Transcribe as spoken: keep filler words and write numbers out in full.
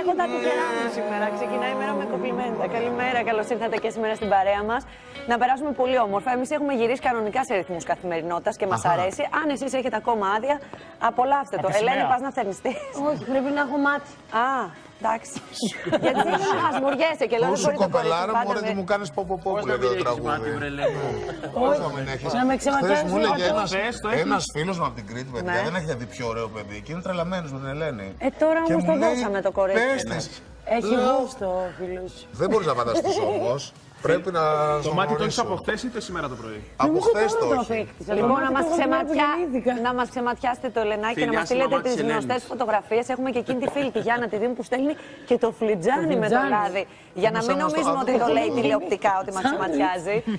από τα τυχερά μου σήμερα. Ξεκινάει η μέρα με κομπλιμέντα. Καλημέρα, καλώς ήρθατε και σήμερα στην παρέα μας. Να περάσουμε πολύ όμορφα. Εμείς έχουμε γυρίσει κανονικά σε ρυθμούς καθημερινότητας και μας αρέσει. Αν εσείς έχετε ακόμα άδεια, απολαύστε το. Ελένη, πας να θερνιστείς? Όχι, πρέπει να έχω μάτι. Α, εντάξει. Γιατί είναι να χασμουριέσαι και λέω δεν μπορεί να κοπελάρα μου, ωραία, μου κάνεις πω πω πω που λέει το τραγούδι. Πώς να μην έχεις? Να με ξεματιάσεις. Χθες μου έλεγε ένας φίλος μου από την Κρήτη, παιδιά, δεν έχετε δει πιο ωραίο παιδί και είναι τρελαμένος με την Ελένη. Ε, τώρα όμως το δώσαμε το κορίτσι. Πες της. Έχει γούστο ο φίλος. Δεν μπορείς να φανταστείς όμως. Πρέπει να. Το μάτι το έχεις από χθες ή το σήμερα το πρωί? Από χθες το όχι. Λοιπόν, να μας, ξεματιά... να μας ξεματιάσετε το Ελενάκι και να μας στείλετε τις γνωστές φωτογραφίες. Έχουμε και εκείνη τη φίλη τη Γιάννα τη Δήμου που στέλνει και το φλιτζάνι με το λάδι. Για να μην νομίζουμε ότι το λέει τηλεοπτικά ότι μας ξεματιάζει.